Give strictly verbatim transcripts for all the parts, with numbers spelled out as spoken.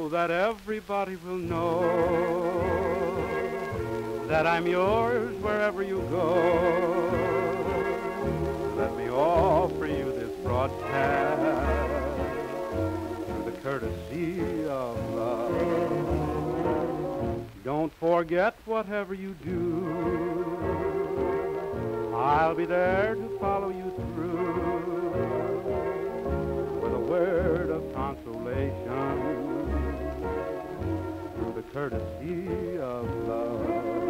that everybody will know that I'm yours wherever you go. Let me offer you this broadcast through the courtesy of love. Don't forget whatever you do, I'll be there to follow you through with a word of consolation through the courtesy of love.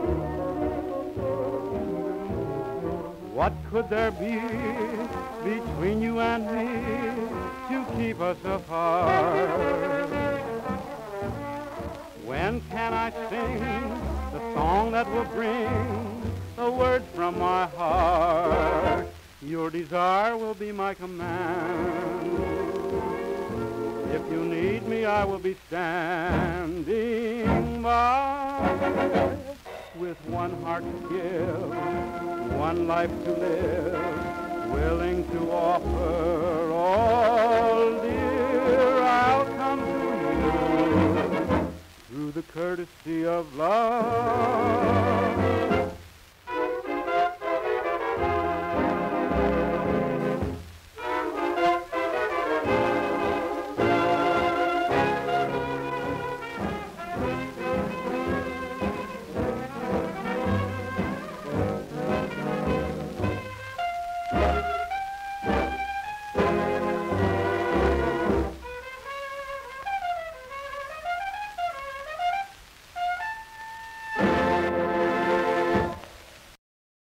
What could there be between you and me to keep us apart? When can I sing the song that will bring the words from my heart? Your desire will be my command. If you need me, I will be standing by with one heart to give, one life to live, willing to offer all, dear. I'll come to you through the courtesy of love.